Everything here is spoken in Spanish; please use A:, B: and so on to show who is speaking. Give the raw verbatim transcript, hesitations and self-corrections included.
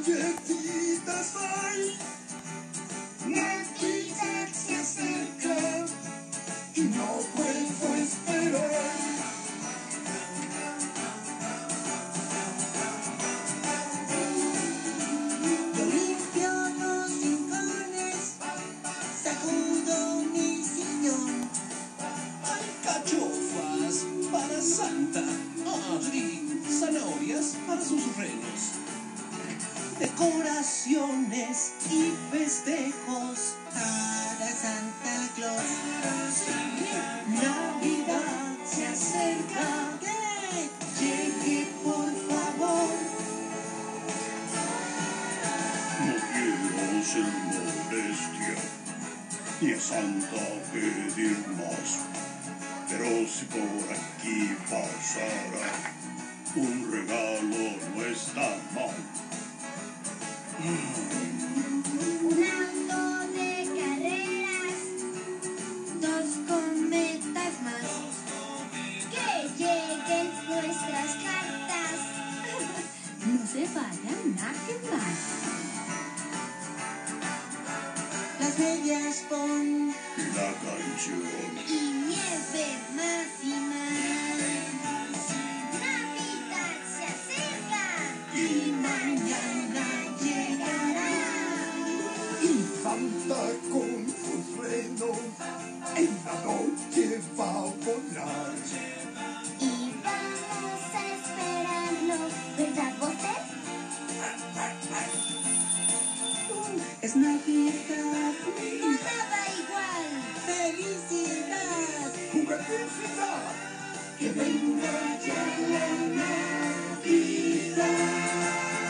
A: galletitas hay. Navidad se acerca y no puedo esperar. Yo limpio los rincones, sacudo mi sillón.
B: Alcachofas para Santa. Ah, y zanahorias para sus renos. Decoraciones y festejos
A: Para Santa Claus.
B: Navidad se acerca. Llegue por favor.
C: No quiero ser molestia, ni a Santa pedir más, pero si por aquí pasara, un regalo no está mal.
D: Un auto de carreras, dos cometas más, que lleguen nuestras cartas.
E: No se vayan, nadie más.
A: Las medias pon
C: Y la canción,
D: Y nieve más y más. Navidad se acerca
A: y mañana llegará. Y Santa con sus renos en la noche va a volar.
D: y vamos a esperarlo, ¿verdad, Boster?
A: Es Navidad.
D: No daba igual.
A: ¡Felicidad! ¡Jugueticidad! ¡Que venga ya la Navidad!